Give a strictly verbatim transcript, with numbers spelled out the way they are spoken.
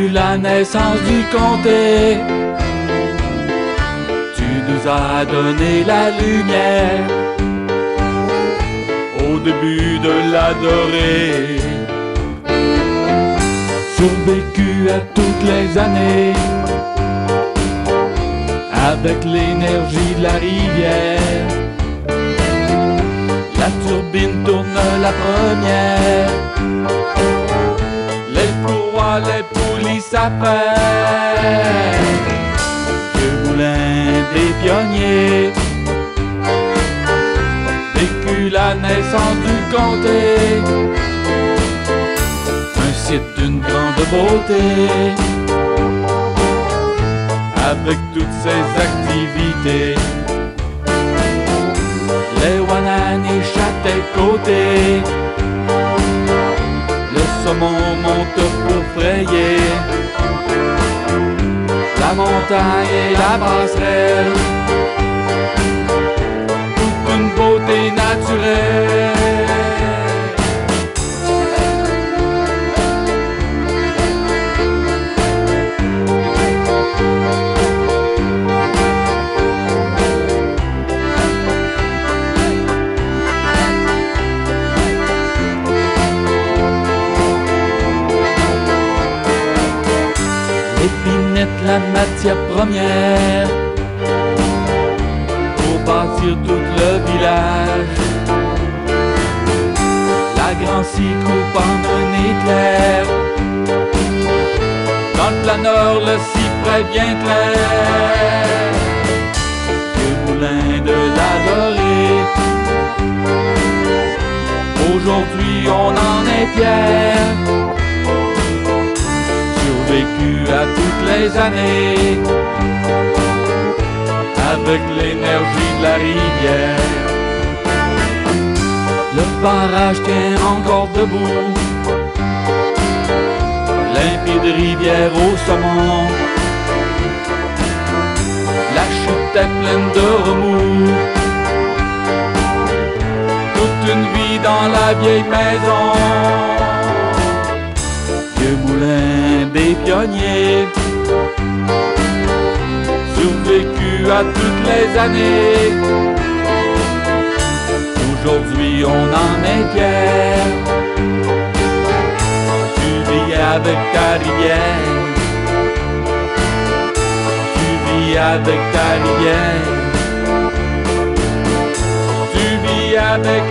la naissance du comté. Tu nous as donné la lumière au début de l'adoré. Survécu à toutes les années avec l'énergie de la rivière. La turbine tourne la première, les courroies, les poulies s'affairent. Vieux moulin des pionniers, vécu la naissance du comté, un site d'une grande beauté, avec toutes ses activités. Les Wanani châtaient côté, le saumon monte pour frayer la montagne et la passerelle, toute une beauté naturelle. L'épinette, la matière première pour bâtir tout le village. La grande scie coupe en un éclair, dans le planeur le cyprès bien clair. Vieux moulin de l'adoré, aujourd'hui on en est fiers. Vécu à toutes les années avec l'énergie de la rivière. Le barrage tient encore debout, limpide rivière au saumon. La chute est pleine de remous, toute une vie dans la vieille maison. Vieux moulin des pionniers, survécu à toutes les années, aujourd'hui on en est fiers. Tu vis avec ta rivière, tu vis avec ta rivière, tu vis avec